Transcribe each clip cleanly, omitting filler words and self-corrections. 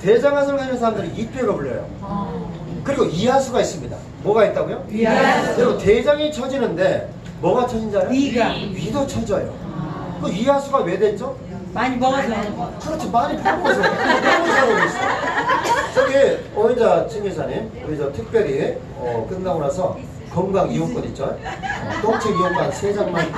대장하수를 가진 사람들은 이뼈가 불려요. 그리고 이하수가 있습니다. 뭐가 있다고요? 위하수. 여러분 대장이 처지는데 뭐가 처진 줄 알아요? 위도 처져요. 그 이하수가 왜 됐죠? 많이 먹어서. 그렇죠. 많이 먹어서 너무 있어요. 저기 오인자 진기사님 우리 저 특별히 끝나고 나서 건강 이용권 있죠? 똥책 이용권 3장만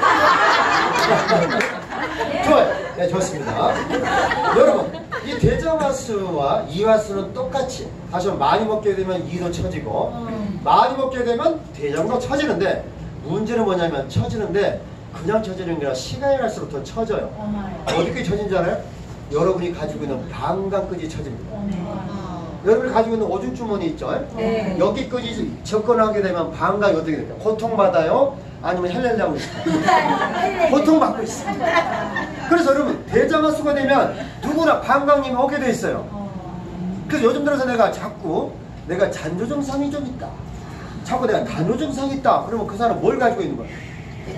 좋아요. 네, 좋습니다. 여러분, 이 대장하수와 이하수는 똑같이 다시 한번 많이 먹게 되면 이도 처지고 많이 먹게 되면 대장도 처지는데 문제는 뭐냐면 처지는데 그냥 처지는 게 아니라 시간이 갈수록 더 처져요. 어떻게 처진지 알아요? 여러분이 가지고 있는 방광까지 처집니다. 여러분이 가지고 있는 오줌주머니 있죠? 네. 여기까지 접근하게 되면 방광이 어떻게 될까요? 고통받아요? 아니면 헬렐라고 있어요? 고통받고 있어요. 그래서 여러분 대장하수가 되면 누구나 방광염이 오게 돼 있어요. 그래서 요즘 들어서 내가 자꾸 내가 잔조 증상이 좀 있다. 자꾸 내가 간호 증상이 있다. 그러면 그 사람은 뭘 가지고 있는 거예요?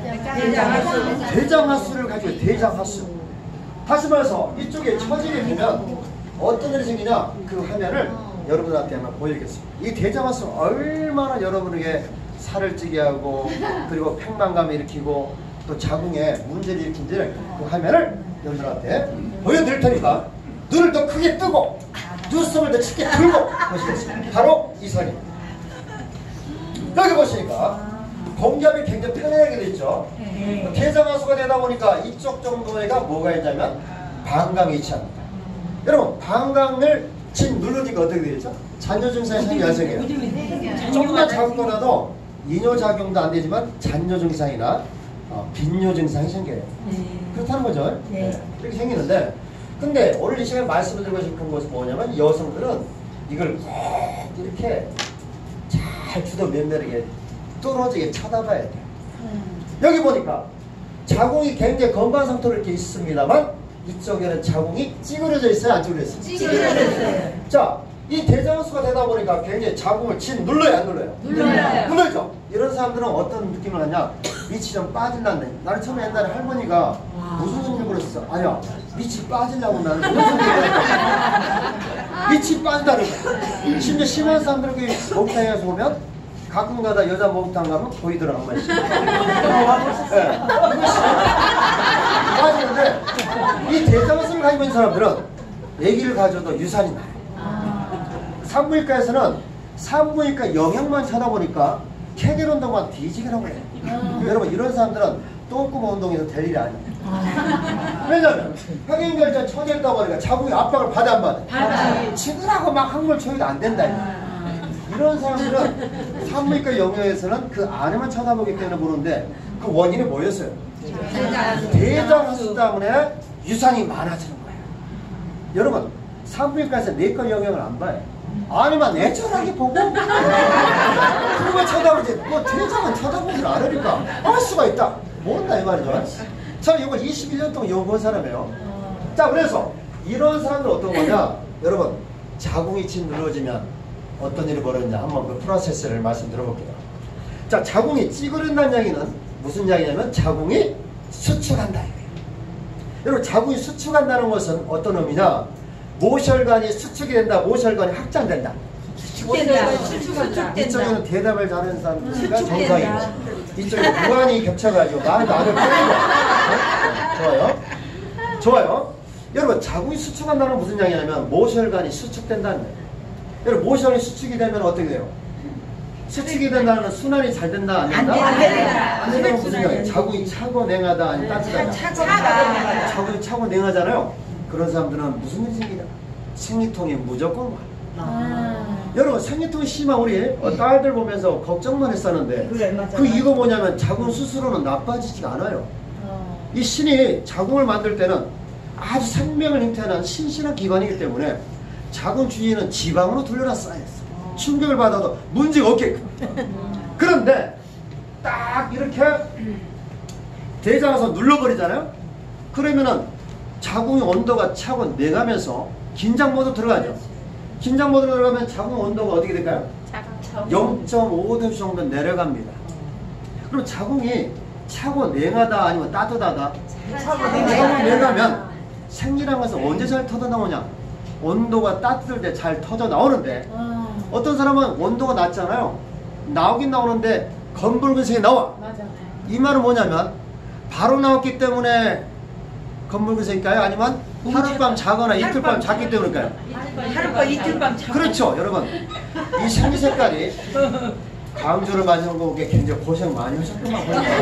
대장하수를 가지고 있어요. 대장하수. 다시 말해서 이쪽에 처지게 되면 어떤 일이 생기냐? 그 화면을 여러분들한테 한번 보여드리겠습니다. 이 대장하수는 얼마나 여러분에게 살을 찌게 하고 그리고 팽만감을 일으키고 또 자궁에 문제를 일으킨지를 그 화면을 여러분들한테 보여드릴 테니까 눈을 더 크게 뜨고 눈썹을 더 짙게 들고 보시겠습니다. 바로 이 사진입니다. 여기 보시니까 공기압이 굉장히 편하게 되어 있죠. 대장하수가 되다 보니까 이쪽 정도에가 뭐가 있냐면 방광이 위치합니다. 여러분 방광을 침 누르니까 어떻게 되겠죠? 잔여 증상이 생겨요. 조금만 작은 거라도 이뇨작용도 안 되지만 잔여 증상이나 빈뇨 증상이 생겨요. 그렇다는 거죠. 이렇게 생기는데 근데 오늘 이 시간에 말씀을 드리고 싶은 것은 뭐냐면 여성들은 이걸 꼭 이렇게 잘 주도 면밀하게 뚫어지게 쳐다봐야 돼요. 여기 보니까 자궁이 굉장히 건강한 상태로 이렇게 있습니다만 이쪽에는 자궁이 찌그러져 있어요? 안 찌그러져 있어요? 찌그러져 있어요. 자, 이 대장하수가 되다 보니까 굉장히 자궁을 진 눌러요? 안 눌러요? 눌러죠? 이런 사람들은 어떤 느낌을 하냐? 밑이 좀 빠진다네. 나는 처음에 옛날에 할머니가 무슨 소리를 그랬어? 아니야, 밑이 빠지려고 나는 무슨 소리를 밑이 빠진다는 거야. 심지어 심한 사람들은 목욕탕에 가서 보면 가끔가다 여자 목욕탕 가면 보이더라고 한 번씩. 네. 빠지는데 이 대장하수를 가지고 있는 사람들은 아기를 가져도 유산이 나요. 산부인과에서는 산부인과 영양만 찾아보니까 케겔 운동만 뒤지기라고 해요. 여러분 이런 사람들은 똥구멍 운동에서 될 일이 아니에요. 왜냐면 혁인결자 처져있다 보니까 자궁이 압박을 받아 안 받아? 치느라고 막 한걸 쳐도 안 된다. 이런 사람들은 산부인과 영역에서는 그 안에만 쳐다보기 때문에 보는데 그 원인이 뭐였어요? 대장하수 때문에 유산이 많아지는 거예요. 여러분 산부인과에서 내과 영역을 안 봐요. 아니면 애절하게 보고 그거만 쳐다보지 뭐 대장은 쳐다보질 않으니까 할 수가 있다. 모른다 이 말이죠. 저는 이걸 21년 동안 연구한 사람이에요. 자 그래서 이런 사람들 어떤 거냐 여러분 자궁이 침 눌러지면 어떤 일이 벌어지냐 한번 그 프로세스를 말씀 들어볼게요. 자 자궁이 찌그러진다는 이야기는 무슨 이야기냐면 자궁이 수축한다 이거예요. 여러분 자궁이 수축한다는 것은 어떤 의미냐 모혈관이 수축이 된다 모혈관이 확장된다. 수축된다. 이쪽에는 대답을 잘하는 사람들이 정상이고 이쪽에 무한히 겹쳐가지고 말도 안 하고 좋아요. 좋아요. 여러분 자궁이 수축한다는 건 무슨 이야기냐면 모혈관이 수축된다는 거예요. 여러분 모혈관이 수축이 되면 어떻게 돼요? 수축이 된다는 건 순환이 잘 된다 안 된다? 안 된다는 무슨 이야기예요? 자궁이 차고 냉하다 아니면 따뜻하다? 자궁이 차고 냉하잖아요. 그런 사람들은 무슨 일이 생기냐? 생리통이 무조건 와. 여러분 생리통이 심한 우리 딸들 보면서 걱정만 했었는데 그 이거 뭐냐면 자궁 스스로는 나빠지지가 않아요. 이 신이 자궁을 만들 때는 아주 생명을 잉태하는 신실한 기관이기 때문에 자궁 주위에는 지방으로 둘러라 쌓여있어. 충격을 받아도 문제가 없게끔. 그런데 딱 이렇게 대장에서 눌러버리잖아요. 그러면은 자궁의 온도가 차고 내가면서 긴장 모드 들어가죠. 긴장 모드로 들어가면 자궁 온도가 어떻게 될까요? 0.5도 정도 내려갑니다. 그럼 자궁이 차고 냉하다 아니면 따뜻하다? 차고 냉하면 생리라는 것은 언제 잘 터져나오냐? 온도가 따뜻할 때 잘 터져 나오는데 어떤 사람은 온도가 낮잖아요. 나오긴 나오는데 검붉은색이 나와. 맞아. 이 말은 뭐냐면 바로 나왔기 때문에 검붉은색일까요? 아니면 하룻밤 자거나 이틀밤 잤기 때문일까요? 하룻밤 이틀밤 자고. 그렇죠, 여러분. 이 생기 색깔이 광주를 맞이한 거 굉장히 고생 많이 하셨구만.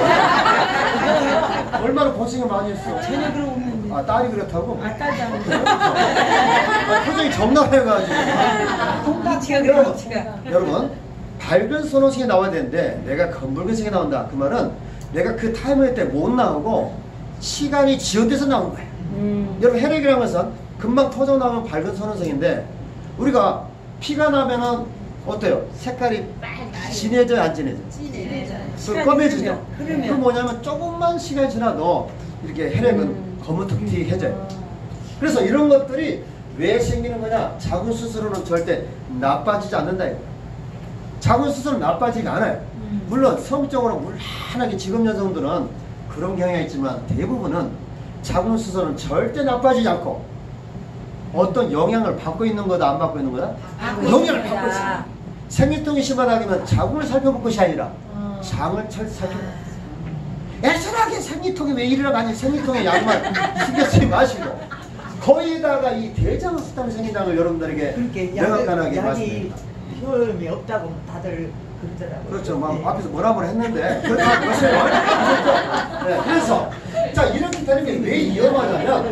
보니까. 얼마나 고생을 많이 했어. 전혀 그런 거 없는데. 아, 딸이 그렇다고? 딸도 안 돼. 아, 표정이 적나라해가지고. 미치가 그래 미치가. 여러분, 밝은 선호색이 나와야 되는데 내가 검붉은색이 나온다. 그 말은 내가 그 타이머 때 못 나오고 시간이 지연돼서 나온 거예요. 여러분, 혈액이라는 것은 금방 터져 나오면 밝은 선호색인데 우리가 피가 나면은 어때요? 색깔이 진해져요, 안 진해져요? 그 검해지죠. 그 뭐냐면 조금만 시간이 지나도 이렇게 혈액은 검은특티해져요. 그래서 이런 것들이 왜 생기는 거냐? 자궁 수술로는 절대 나빠지지 않는다. 자궁 수술은 나빠지지 않아요. 물론 성적으로 물란하게 지금 여성들은 그런 경향이 있지만 대부분은 자궁 수술은 절대 나빠지지 않고 어떤 영향을 받고 있는 거다 안 받고 있는 거다? 영향을 받고 있습니다. 생리통이 심하다면 자궁을 살펴볼 것이 아니라 장을 살펴볼 애절하게 생리통이 왜 이러라고 하니 생리통에 약만 신경 쓰지 마시고 거기다가 이 대장수담이 생긴다는 걸 여러분들에게 명확하게 말씀드립니다. 효험이 없다고 다들 그러더라고요. 그렇죠. 막 앞에서 뭐라 했는데 그렇다고 그러세요. 네, 그래서 자 이렇게 되는 게 왜 위험하냐면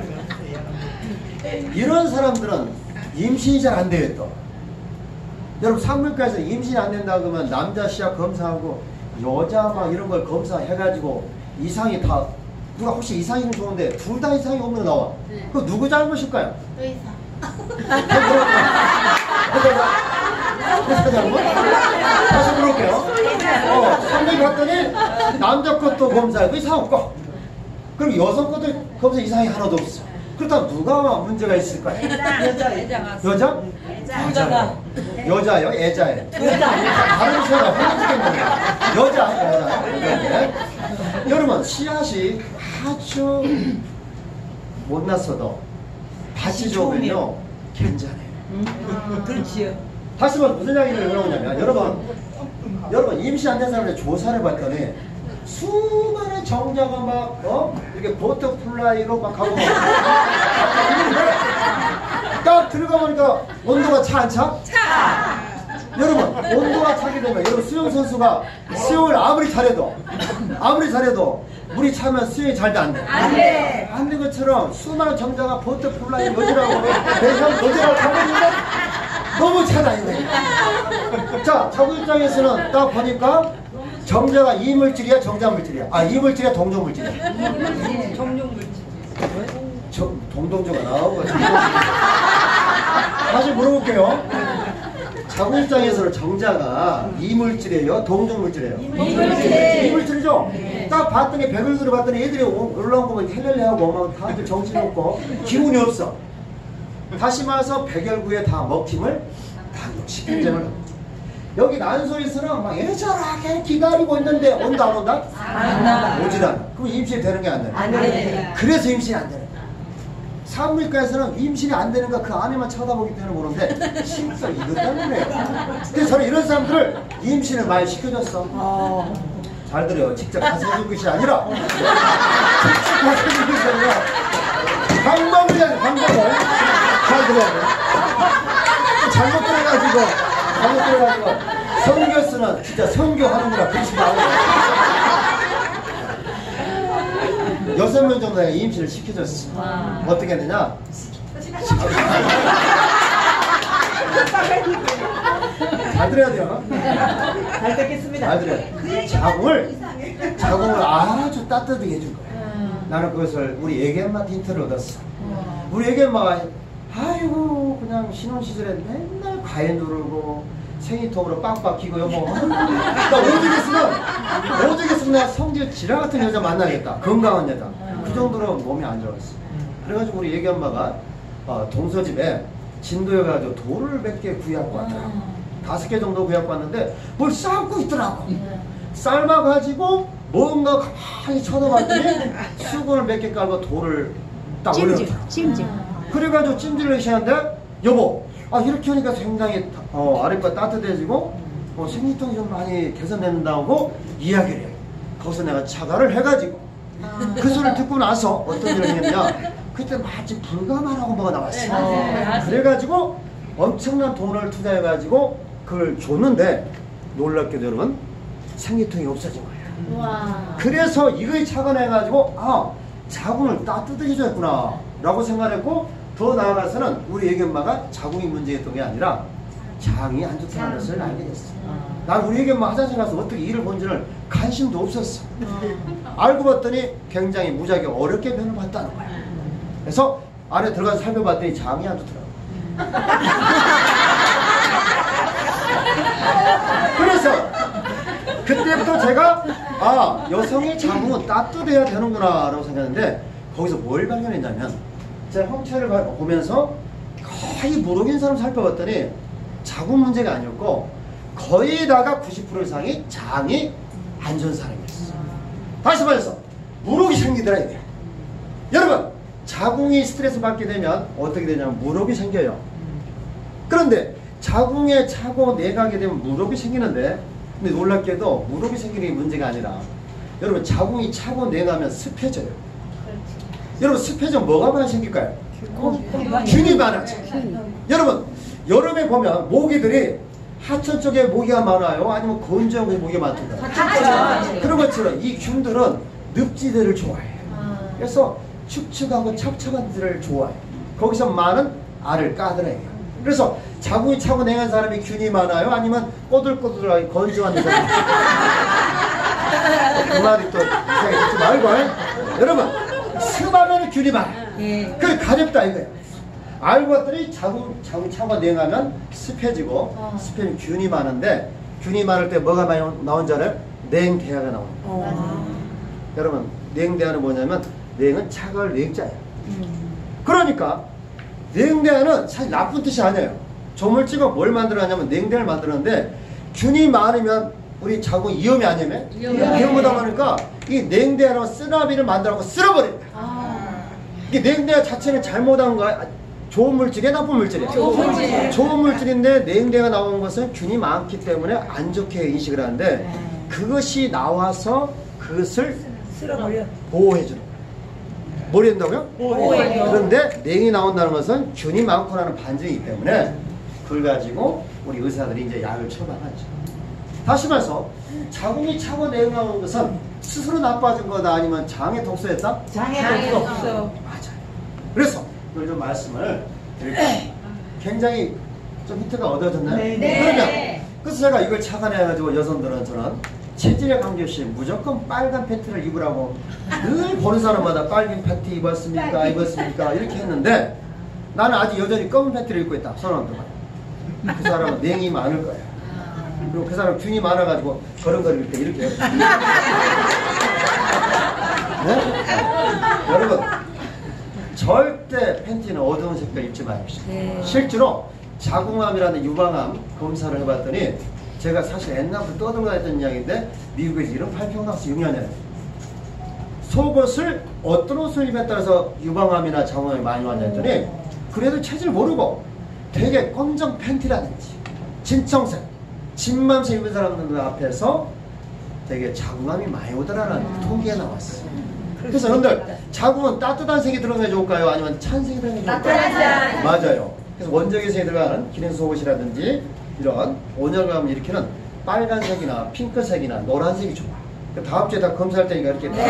이런 사람들은 임신이 잘 안 돼요 또. 여러분 산부인과에서 임신이 안 된다 그러면 남자 시약 검사하고 여자 막 이런 걸 검사해가지고 이상이 다 누가 혹시 이상이 좋은데 둘 다 이상이 없는 거 나와. 네. 그거 누구 잘못일까요? 의사. 회사 잘못? 다시 물어볼게요. 선생님 봤더니 남자 것도 검사하고 이상 없고 그럼 여성 것도 검사 이상이 하나도 없어. 그렇다면 누가 문제가 있을까요? 여자? 여자가. 여자요? 애자예요? 다른 소리가 혼란스럽겠네요. 여자. 네. 여러분 씨앗이 아주 못났어도 밭이 좋으면요 괜찮아요. 그렇지요. 다시 말해 무슨 이야기를 해보냐면 여러분 임신 안 된 사람의 조사를 봤더니 수많은 정자가 막 이렇게 버터플라이로 막 가고 딱 들어가 보니까 온도가 차 안 차? 차! 여러분 온도가 차게 되면 여러분 수영선수가 수영을 아무리 잘해도 물이 차면 수영이 잘 돼 안 돼? 안 돼! 안 된 것처럼 수많은 정자가 버터플라이 여지라고 매상 여지라고 가고 있는데 너무 차다 이거. 자 자구 입장에서는 딱 보니까 정자가 이물질이야 정자물질이야? 아 이물질이야 동종물질이야? 정룡물질. 동동조가 나오고 다시 물어볼게요. 자구 입장에서는 정자가 이물질이에요? 동종물질이에요? 이물질이죠? 딱 봤더니 백을그려 봤더니 애들이 올라온 거 보면 헬렐레하고 막 다들 정신없고 기운이 없어. 다시 말해서 백열구에 다 먹힘을 다 식견점을 여기 난소에서는 막 애절하게 기다리고 있는데 온다 안 온다? 안 나. 오질 않아. 그럼 임신이 되는 게 안 되는 안 거야. 돼. 그래서 임신이 안 되는 거야. 산부인과에서는 임신이 안 되는 거 그 안에만 쳐다보기 때문에 모르는데 심서 이것 때문에요. 근데 저는 이런 사람들을 임신을 많이 시켜줬어. 잘 들어요. 직접 가서 해줄 것이 아니라 직접 가서 해줄 것이 아니라 방법을 해야 돼. 방법을 잘 들어야 돼. 잘못 들어가지고 선교 쓰는 진짜 선교하는구나 그런 식으로 나오네. 6명 정도 내가 임신을 시켜줬어. 어떻게 했느냐? 잘 들어야 돼요. 잘 듣겠습니다. 잘 들어야 돼. 자궁을 아주 따뜻하게 해줄 거야. 나는 그것을 우리 애기엄마한테 힌트를 얻었어. 우리 애기엄마가 아이고 그냥 신혼시절에 맨날 과일 누르고 생리통으로 빡빡 기고 여보 나 오죽했으면 내가 성질 지라 같은 여자 만나겠다. 건강한 여자. 그 정도로 몸이 안 좋았어. 그래가지고 우리 애기엄마가 동서집에 진도에 가지고 돌을 몇 개 구해갖고 왔더라고. 5개 정도 구해갖고 왔는데 뭘 삶고 있더라고. 삶아가지고 뭔가 가만히 쳐다봤더니 수건을 몇 개 깔고 돌을 딱 올려놓더라고. 찜질. 그래가지고 찜질을 시켰는데 여보, 이렇게 하니까 굉장히 아랫배가 따뜻해지고 생리통이 좀 많이 개선된다고 이야기를 해요. 거기서 내가 차가를 해가지고 그 소리를 듣고 나서 어떤 일을 했냐, 그때 마침 불가마라고 뭐가 나왔어. 그래가지고 엄청난 돈을 투자해가지고 그걸 줬는데 놀랍게도 여러분 생리통이 없어진 거예요. 와. 그래서 이거에 착안해가지고 자궁을 따뜻하게 줬구나 라고 생각했고, 더 나아가서는 우리 애기 엄마가 자궁이 문제였던 게 아니라 장이 안 좋다는 것을 알게 됐어. 난 우리 애기 엄마 화장실 가서 어떻게 일을 본지는 관심도 없었어. 알고 봤더니 굉장히 무지하게 어렵게 변을 봤다는 거야. 그래서 안에 들어가서 살펴봤더니 장이 안 좋더라고. 그래서 그때부터 제가 여성의 자궁은 따뜻해야 되는구나 라고 생각했는데, 거기서 뭘 발견했냐면, 제가 형체를 보면서 거의 무록인 사람 살펴봤더니 자궁 문제가 아니었고 거의 다가 90% 이상이 장이 안 좋은 사람이었어. 다시 말해서 무록이 생기더라 이게. 여러분, 자궁이 스트레스 받게 되면 어떻게 되냐면 무록이 생겨요. 그런데 자궁에 차고 내가게 되면 무록이 생기는데, 근데 놀랍게도 무록이 생기는 게 문제가 아니라, 여러분 자궁이 차고 내가면 습해져요. 여러분 습해지면 뭐가 많이 생길까요? 균이 많아져. 여러분 여름에 보면 모기들이 하천 쪽에 모기가 많아요? 아니면 건조한 곳에 모기가 많던가요? 그런 것처럼 이 균들은 늪지대를 좋아해요. 그래서 축축하고 첩첩한 데를 좋아해요. 거기서 많은 알을 까들어요. 그래서 자궁이 차고 냉한 사람이 균이 많아요? 아니면 꼬들꼬들하게 건조한 사람이? 그 말이 또 이상하게 듣지 말고, 여러분 습하면 균이 많아요. 그게 가렵다 이거예요. 알고 봤더니 자궁 차고 냉하면 습해지고, 습해지면 균이 많은데, 균이 많을 때 뭐가 많이 나온 줄 알아요? 냉대하가 나옵니다. 여러분 냉대하는 뭐냐면, 냉은 차가울 냉자예요. 그러니까 냉대하는 사실 나쁜 뜻이 아니에요. 조물주가 뭘 만들어냐면 냉대를 만들었는데, 균이 많으면 우리 자궁 위험이 아니면 위험하다 보니까 이 냉대하는 쓰나비를 만들어갖고 쓸어버려요. 이게 냉대하 자체는 잘못한 거야. 좋은 물질이야, 나쁜 물질이야? 좋은 물질인데 냉대가 나오는 것은 균이 많기 때문에 안 좋게 인식을 하는데, 그것이 나와서 그것을 쓸어버려. 보호해주는 거예요. 뭘 한다고요? 보호해줘. 그런데 냉이 나온다는 것은 균이 많고라는 반증이기 때문에 그걸 가지고 우리 의사들이 이제 약을 처방하죠. 다시 말해서 자궁이 차고 내려가는 것은 스스로 나빠진 거다, 아니면 장에 독소했다? 장애 없어. 맞아요. 그래서 이걸 좀 말씀을 드릴게요. 굉장히 좀 힌트가 얻어졌나요? 네. 그러면 그래서 제가 이걸 착안해가지고 여성들은 저는 체질에 관계없이 무조건 빨간 팬티를 입으라고 늘 보는 사람마다 빨간 팬티 입었습니까? 이렇게 했는데, 나는 아직 여전히 검은 팬티를 입고 있다. 손을 들어봐요. 그 사람은 냉이 많을 거야. 그리고 그 사람은 균이 많아가지고 걸음걸이를 때 이렇게 해요. 네? 여러분 절대 팬티는 어두운 색깔 입지 마십시오. 실제로 자궁암이라는 유방암 검사를 해봤더니, 제가 사실 옛날부터 떠들고 했던 이야기인데, 미국에서 이런 발표가 나왔어. 6년에 속옷을 어떤 옷을 입에 따라서 유방암이나 자궁암이 많이 왔냐 했더니, 그래도 체질 모르고 되게 검정 팬티라든지 진청색, 진맘색 입은 사람들 앞에서 되게 자궁암이 많이 오더라는 통계가 나왔어요. 그래서 여러분들 자궁은 따뜻한 색이 들어가는 게 좋을까요? 아니면 찬 색이 들어가는 게 좋을까요? 맞아요. 그래서 원적외 색이 들어가는 기능 속옷이라든지 이런 온열감을 일으키는 빨간색이나 핑크색이나 노란색이 좋아. 다음 주에 다 검사할 테니까 이렇게 다.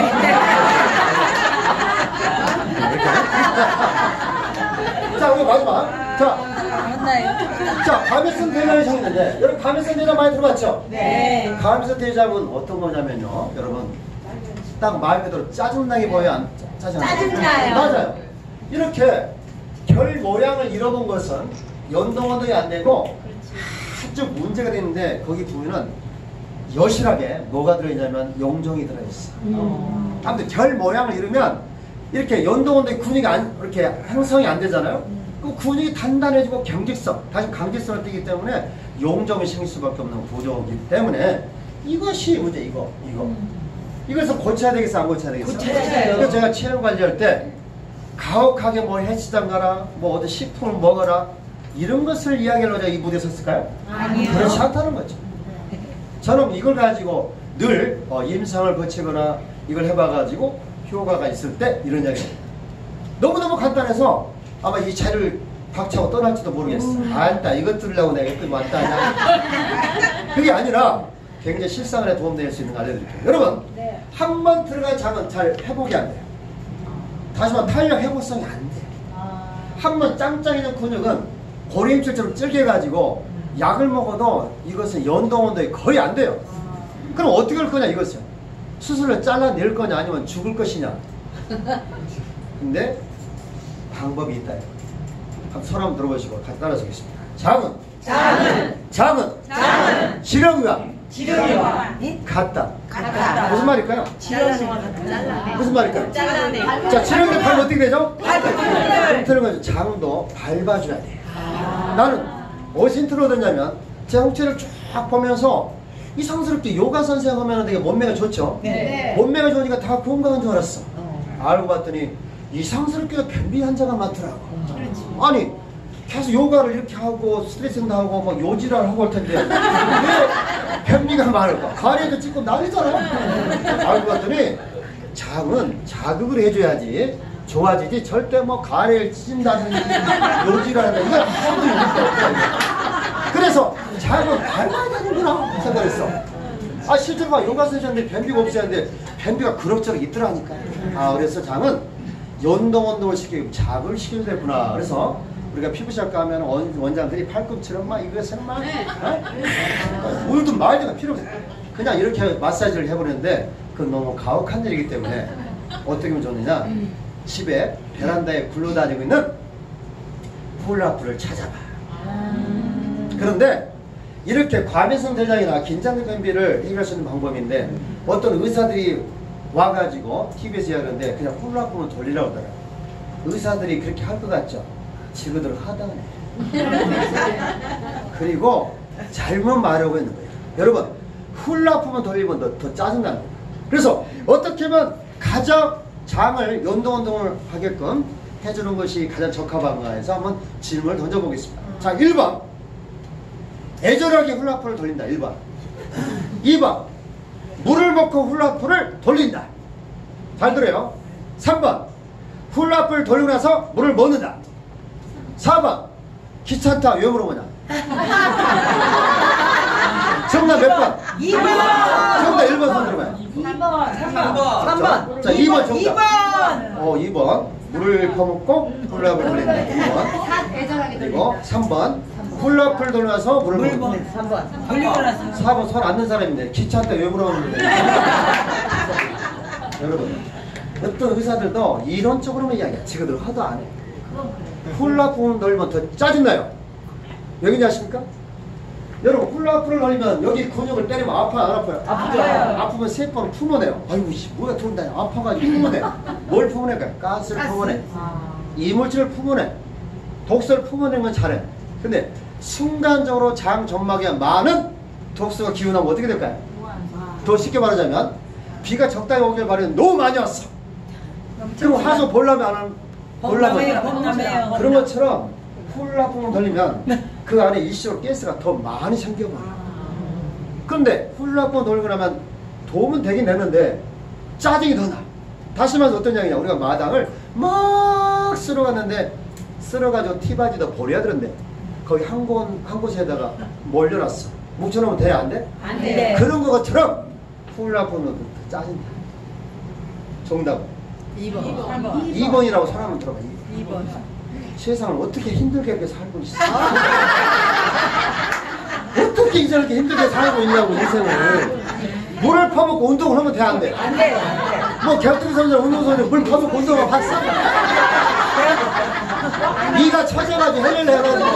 자, 우리 마지막. 자, 가메슨 대장이 생겼는데, 여러분 가메슨 대장 많이 들어봤죠? 네. 가메슨 대장은 어떤 거냐면요, 여러분 딱 말 그대로 짜증나게 보여, 안 짜증나요. 맞아요. 이렇게 별 모양을 잃어본 것은 연동원동이 안 되고 아주 문제가 되는데, 거기 보면은 여실하게 뭐가 들어있냐면 용종이 들어있어. 아무튼 별 모양을 잃으면 이렇게 연동원동이 근육이 이렇게 형성이 안 되잖아요. 그 근육이 단단해지고 경직성, 다시 강직성을 띠기 때문에 용종이 생길 수밖에 없는 구조이기 때문에 이것이 문제. 이것을 고쳐야 되겠어, 안 고쳐야 되겠어? 고쳐야죠. 그래서 제가 체형 관리할 때 가혹하게 뭐 헬스장 가라, 뭐 어디 식품을 먹어라, 이런 것을 이야기하려고 이 무대에 섰을까요? 아니요. 그렇지 않다는 거죠. 저는 이걸 가지고 늘 임상을 거치거나 이걸 해봐가지고 효과가 있을 때 이런 이야기입니다. 너무너무 간단해서 아마 이 자리를 박차고 떠날지도 모르겠어. 안다 이것 들으려고 내가 여기 왔다 하냐. 그게 아니라 굉장히 실생활에 도움될 수 있는 거 알려드릴게요. 여러분 한 번 들어간 잠은 잘 회복이 안 돼요. 다시 말해 탄력 회복성이 안 돼요. 한 번 짱짱이는 근육은 고리힘줄처럼 찔겨가지고 약을 먹어도 이것은 연동운동이 거의 안 돼요. 그럼 어떻게 할 거냐 이것이요. 수술을 잘라낼 거냐 아니면 죽을 것이냐. 근데 방법이 있다. 한번 손 한번 들어보시고 같이 따라서겠습니다. 장은 지렁이와 같다. 무슨 말일까요? 무슨 말일까요? 자, 지렁이 밟으면 어떻게 되죠? 힌트를 가지고 장도 밟아줘야 돼. 나는 어디서 힌트를 얻었냐면 제 홍채를 쫙 보면서 이상스럽게 요가 선생 하면 되게 몸매가 좋죠? 네. 몸매가 좋으니까 다 건강한 줄 알았어. 알고 봤더니 이상스럽게 변비 환자가 많더라고. 아니 계속 요가를 이렇게 하고 스트레칭도 하고 막 요지랄 하고 할 텐데 왜 변비가 많을까? 가래도 찍고 난리잖아. 알고 봤더니 장은 자극을 해줘야지 좋아지지. 절대 뭐 가래를 찢는다든지 요지랄 한다 이거 아무도 있는 거 없다. 그래서 장은 밟아야 되는구나 생각했어. 아 실제로 막 요가 선생님들 변비가 없어야 하는데 변비가 그럭저럭 있더라니까. 아 그래서 장은 연동운동을 시키고 자극을 시켜야 되구나. 그래서 우리가 피부샵 가면 원장들이 팔꿈치로 막 이것은 막 물도 말도 필요 없어요. 그냥 이렇게 마사지를 해버리는데 그건 너무 가혹한 일이기 때문에 어떻게 하면 좋느냐. 집에 베란다에 굴러다니고 있는 훌라후프를 찾아봐. 그런데 이렇게 과민성 대장이나 긴장성 변비를 해결할 수 있는 방법인데 어떤 의사들이 와가지고 TV에서 이야기하는데 그냥 훌라후프만 돌리라고 하더라고요. 의사들이 그렇게 할 것 같죠? 지그들 하다네. 그리고 잘못 말하고 있는 거예요. 여러분 훌라후프만 돌리면 더 짜증나는 거예요. 그래서 어떻게 하면 가장 장을 연동운동을 하게끔 해주는 것이 가장 적합한가 해서 한번 질문을 던져보겠습니다. 자 1번 애절하게 훌라후프를 돌린다. 1번 2번 물을 먹고 훌라후프를 돌린다. 잘 들어요. 3번 훌라후프를 돌리고 나서 물을 먹는다. 4번 귀찮다. 왜 물어보냐. 정답 몇 번? 2번. 정답 1번 손 들어봐요. 2번. 3번. 자 2번 정답. 2번. 2번 물을 퍼먹고 훌라후프를 돌린다. 2번. 그리고 3번 훌라후프를 돌려서 물을 먹는다. 3번. 돌리고 나서. 4번 손 안 든 사람인데 귀찮다 왜 물어보는데. 여러분 어떤 의사들도 이론적으로만 이야기해. 지금들 하도 안 해. 훌라후프를 돌리면 더 짜증나요. 왜 그러냐 아십니까? 여러분 훌라후프를 돌리면 여기 근육을 때리면 아파요 안 아파요? 아프죠. 아프면 세번을 품어내요. 아이고 뭐가 들어온다. 아파가지고 품어내. 뭘 품어낼까요? 가스를 품어내. 이물질을 품어내. 독소를 품어내는 건 잘해. 근데 순간적으로 장 점막에 많은 독소가 기운하면 어떻게 될까요? 더 쉽게 말하자면 비가 적당히 오길 바라는 너무 많이 왔어. 그럼 하소 볼라면 안 하는 범람해요. 그런 것처럼 훌라후프를 돌리면 그 안에 일시적으로 가스가 더 많이 생겨버려요. 그런데 훌라후프를 돌리고 나면 도움은 되긴 되는데 짜증이 더 나. 다시 말해서 어떤 양이냐. 우리가 마당을 막 쓸어갔는데 쓸어가지고 티바지도 버려야 되는데 거기 한 곳에다가 몰려놨어. 묵혀놓으면 돼? 안 돼? 안 돼. 그런 것처럼 훌라후프는 짜증나. 정답은 2번. 2번이라고 사람은 들어봐. 2번. 세상을 어떻게 힘들게 이렇게 살고 있어. 어떻게 이렇게 힘들게 살고 있냐고 인생을. 물을 퍼먹고 운동을 하면 돼 안 돼? 안 돼요. 뭐 격투기 선수 운동선수 물 퍼먹고 운동을 봤어? 네가 처져가지고 해를 해가지고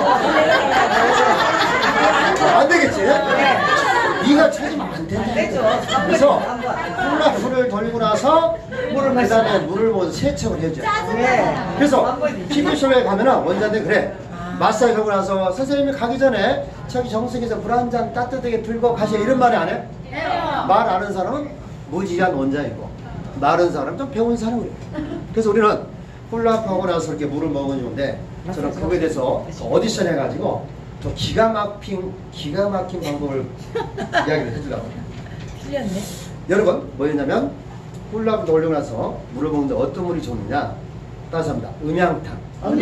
안 되겠지? 네가 처지면 안 된다. 그래서 훌라후프를 돌리고 나서 그 다음에 물을 먹어서 세척을 해줘요. 그래서 피부샵에 가면은 원장들이 그래. 마사지 하고 나서 선생님이 가기 전에 저기 정수기에서 물 한 잔 따뜻하게 들고 가세요. 이런 말이 안 해? 말 아는 사람은 무지한 원장이고 마른 사람은 좀 배운 사람이에요. 그래서 우리는 훌라후프 하고 나서 이렇게 물을 먹으면 좋은데 저는 그거에 대해서 오디션 해가지고 더 기가 막힌 방법을 이야기를 해주려고 합니다. 틀렸네. 여러분 뭐였냐면 꿀라부터 올리고 나서 물을 먹는데 어떤 물이 좋느냐 따서 합니다. 음양탕.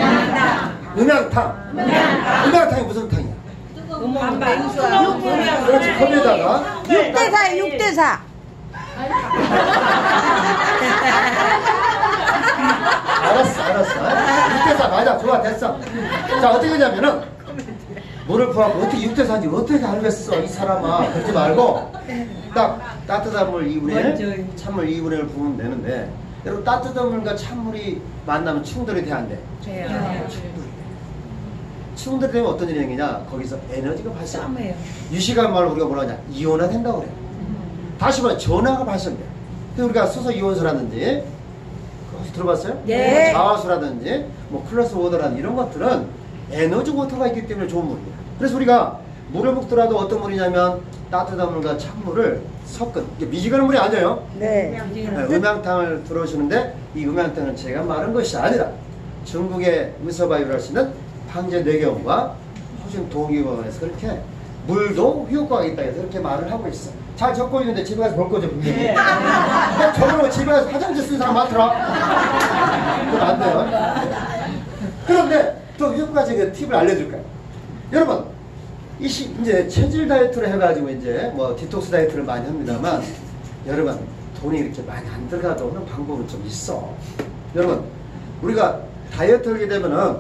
음양탕이 무슨 탕이야? 그렇지. 컵에다가 6대4 6대4. 알았어. 6대4 맞아. 좋아, 됐어. 자, 어떻게 되냐면은 물을 부어갖고 어떻게 6대4인지 어떻게 알겠어 이 사람아. 그러지 말고 딱 따뜻한 물 2분의 찬물 2분의 1을 부으면 되는데, 여러분 따뜻한 물과 찬물이 만나면 충돌이 돼 안 돼? 충돌이 되면 어떤 일이 생기냐? 거기서 에너지가 발생해요. 유시간 말로 우리가 뭐라 하냐? 이온화 된다고 그래요. 다시 말해 전하가 발생돼요. 그래서 우리가 수소 이온수라든지 혹시 들어봤어요? 네. 자화수라든지 뭐 플러스 오더라든지 이런 것들은 에너지 워터가 있기 때문에 좋은 물이에요. 그래서 우리가 물을 붓더라도 어떤 물이냐면 따뜻한 물과 찬물을 섞은, 이게 미지근한 물이 아니에요. 네. 음양탕을 들어오시는데 이 음양탕은 제가 말한 것이 아니라 중국의 의서바이브를 하시는 황제 뇌경과 호신 동의원에서 그렇게 물도 효과가 있다 해서 그렇게 말을 하고 있어. 잘 적고 있는데 집에 가서 볼 거죠, 분명히. 저러고 집에 가서 화장실 쓰는 사람 많더라. 그건 안 돼요. 그런데 또 효과적인 팁을 알려줄까요? 여러분, 이제 체질 다이어트를 해가지고 이제 뭐 디톡스 다이어트를 많이 합니다만, 여러분 돈이 이렇게 많이 안 들어가도 오는 방법은 좀 있어. 여러분, 우리가 다이어트 하게 되면은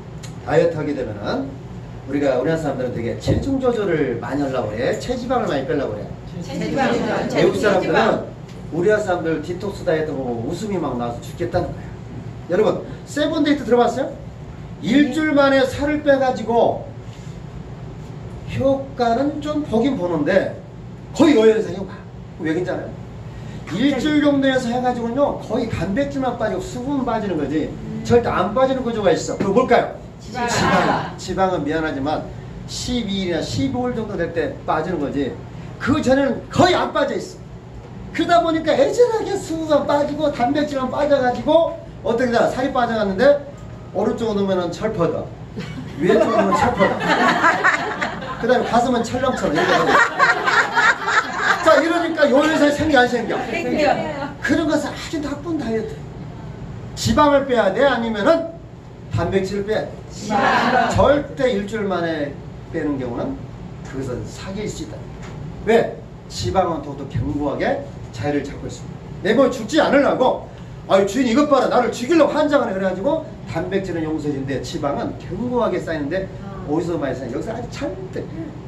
우리나라 사람들은 되게 체중 조절을 많이 하려고 그래. 체지방을 많이 빼려고 그래. 외국 사람들은 우리나라 사람들 디톡스 다이어트 보고 웃음이 막 나와서 죽겠다는 거야. 여러분, 세븐데이트 들어봤어요? 일주일 만에 살을 빼가지고 효과는 좀 보긴 보는데 거의 여연사 효과. 왜 괜찮아요? 일주일 정도에서 해가지고는요 거의 단백질만 빠지고 수분 빠지는 거지 절대 안 빠지는 구조가 있어. 그거 뭘까요? 지방은 미안하지만 12일이나 15일 정도 될 때 빠지는 거지 그 전에는 거의 안 빠져 있어. 그러다 보니까 애절하게 수분만 빠지고 단백질만 빠져가지고 어떻게 돼? 살이 빠져갔는데 오른쪽으로 놓으면 철퍼져, 왼쪽으로 놓으면 철퍼져, 그 다음에 가슴은 철렁철렁 이렇게 되고. 자, 이러니까 요요살이 생겨 안 생겨? 그런 것은 아주 나쁜 다이어트. 지방을 빼야 돼? 아니면은 단백질을 빼야 돼? 절대 일주일 만에 빼는 경우는 그것은 사기일 수 있다. 왜? 지방은 더욱더 견고하게 자리를 잡고 있습니다. 내 몸이 죽지 않으려고 아유 주인 이것 봐라 나를 죽이려고 환장하네 그래가지고 단백질은 용서해준데 지방은 견고하게 쌓이는데 어디서 많이 쌓여? 여기서 아주 잔뜩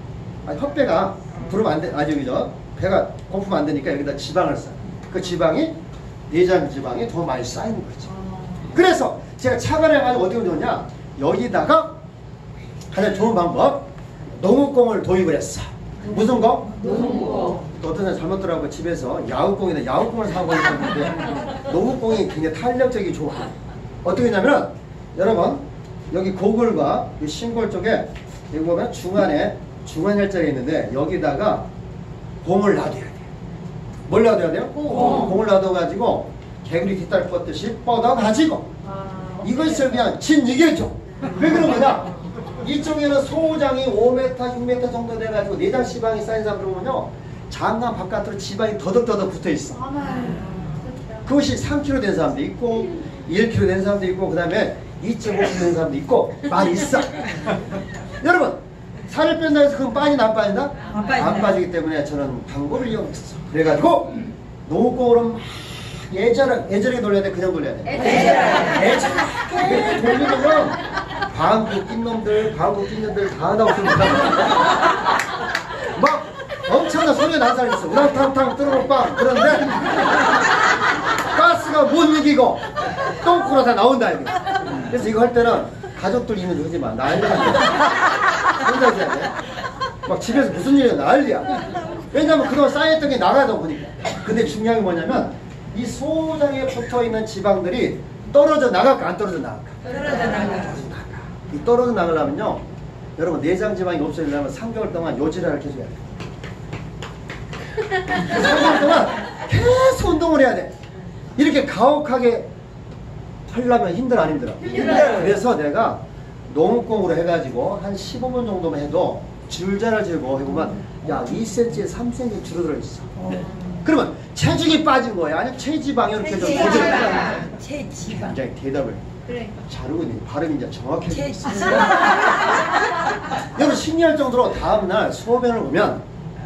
헛배가 부르면 안 돼. 저기죠. 배가 고프면 안 되니까 여기다 지방을 쌓아. 그 지방이 내장 지방이 더 많이 쌓이는 거죠. 그래서 제가 차관해가지고 어떻게 좋냐? 여기다가 가장 좋은 방법 농구공을 도입을 했어. 무슨 공? 농구공. 또 어떤 사람 잘못 들어가고 집에서 야구공을 사고 있는데 농구공이 굉장히 탄력적이 좋아. 어떻게 했냐면 여러분 여기 고글과 이 심골 쪽에 여기 보면 중간 혈자가 있는데 여기다가 공을 놔둬야 돼. 뭘 놔둬야 돼요? 공을 놔둬가지고 개구리 뒷다리 뻗듯이 뻗어가지고 이것을 그냥 진이겨줘. 왜 그런 거냐? 이쪽에는 소장이 5m, 6m 정도 돼가지고 내장 지방이 쌓인 사람들 보면요 장관 바깥으로 지방이 더덕더덕 붙어있어. 그것이 3kg 된 사람도 있고 1kg 된 사람도 있고 그 다음에 2.5kg 된 사람도 있고 많이 있어. 여러분 살을 뺀다 해서 그건 빠지나 안 빠진다? 안 빠지기 때문에 저는 방법을 이용했어. 그래가지고 농구공으로 막 예절하게 돌려야 돼? 그냥 돌려야 돼? 예절하게 돌리면 방구 낀 놈들 다 나오습니다. 막 엄청난 소리가 나는 사람이 있어. 우랑탕탕 뜨르륵빵 그런데 가스가 못 이기고 똥꾸로 다 나온다 이거. 그래서 이거 할 때는 가족들 있는 하지 마. 난리가 혼자 해야 돼. 막 집에서 무슨 일이야 난리야. 왜냐면 그동안 쌓였던 게 나가다 보니까. 근데 중요한 게 뭐냐면 이 소장에 붙어있는 지방들이 떨어져 나갈까 안 떨어져 나갈까? 떨어져 나가. 이 떨어져 나가려면요 여러분 내장 지방이 없어지려면 3개월 동안 요지라를 계속 해야 돼. 3개월 동안 계속 운동을 해야 돼. 이렇게 가혹하게 하려면 힘들어 안 힘들어? 힘들어. 그래서 내가 농구공으로 해가지고 한 15분 정도만 해도 줄자를 들고 해보면 야 2cm, 3cm 줄어들어 있어. 그러면 체중이 빠진 거야? 아니면 체지방이 이렇게 좀 고정돼? 체지방. 굉장히 대답을 잘하고 있네. 발음이 이제 정확해. 체지방. 여러분 신기할 정도로 다음날 소변을 보면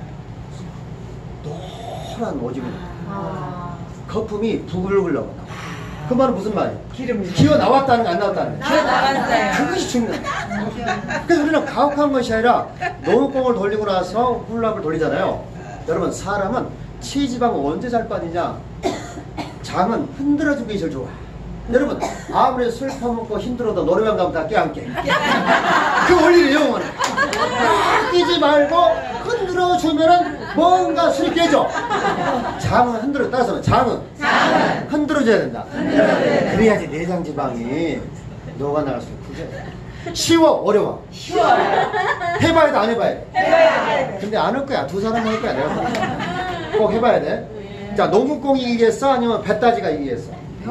노란 오줌이 거품이 부글부글 나와. 그 말은 무슨 말이야? 기어 나왔다는 거 안 나왔다는 거. 기어 나왔어요. 그것이 중요해. 그래서 우리는 가혹한 것이 아니라 농구공을 돌리고 나서 훌라을 돌리잖아요. 여러분 사람은 체지방은 언제 잘 빠지냐? 장은 흔들어주는 게 제일 좋아. 여러분 아무리 술 퍼먹고 힘들어도 노래방 가면 다 깨안깨. 그 원리를 이용하는 끼지 말고 흔들어주면은 뭔가 술이 깨져. 장은 흔들어 따라서 장은 흔들어줘야 된다. 그래야지 내장 지방이 녹아나갈 수 있고. 쉬워 어려워? 쉬워. 해봐야 돼 안 해봐야 돼? 해봐야 돼. 근데 안 할 거야. 두 사람 할 거야. 내가 볼 때. 꼭 해봐야 돼. 자 농구공이 이기겠어? 아니면 배따지가 이기겠어?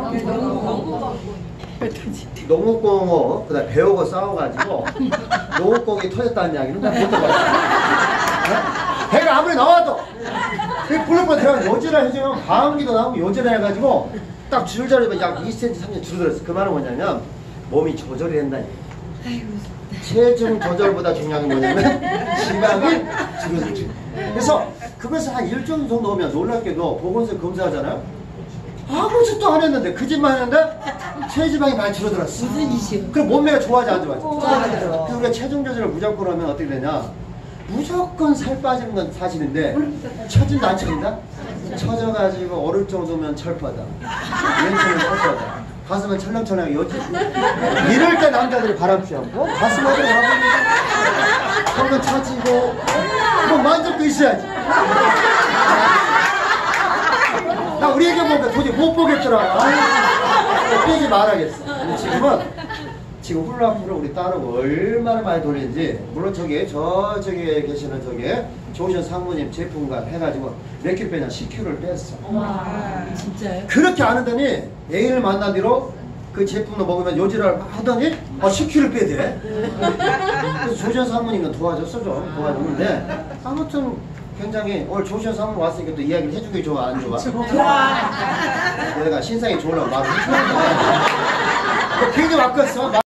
농구공을 그다음 배우고 싸워가지고 농구공이 터졌다는 이야기는 난 못 들어봤어. 배가 아무리 나와도 블록번 들어가면 요지를 해주면 방귀도 나오고 요지를 해가지고 딱 줄자리에 약 2cm, 3cm 줄어들었어. 그 말은 뭐냐면 몸이 조절이 된다니. 체중 조절보다 중요한 게 뭐냐면 지방이 줄어들지. 그래서 그것을 한 일주일 정도 오면 놀랍게도 보건소 검사하잖아요. 아무 짓도 안 했는데 그 짓만 했는데 체지방이 많이 줄어들었어. 무슨 이슈? 그럼 몸매가 좋아지 안 좋아지? 좋아져. 그래서 우리가 체중 조절을 무조건 하면 어떻게 되냐? 무조건 살 빠지는 건 사실인데 처진도 안 처진다? 처져가지고 오를 정도면 철퍼다. 왼손은 철퍼다. 가슴은 철렁철렁 요지. 이럴 때 남자들이 바람 피우고 가슴 어디로 가보니까 턱은 처지고 뭐 만질 거 있어야지. 나 우리 애기 보니까 도저히 못 보겠더라. 빼지 말아야겠어. 근데 지금 훌라후프를 우리 따르고 얼마나 많이 돌리는지, 물론 저쪽에 계시는 조우션 상무님 제품과 해가지고 몇 킬로 빼냐? 10kg를 뺐어. 와, 진짜요? 그렇게 안 하더니 애인을 만난 뒤로 그 제품을 먹으면 요지를 하더니 10kg 빼대. 그래서 조우션 상무님은 도와줬어. 좀 도와줬는데 아무튼 굉장히 오늘 조우션 상무 왔으니까 또 이야기를 해주기 좋아 안 좋아? 좋아. 내가 신상이 좋으려고 말을 해주는 거야. 괜히 왔겠어.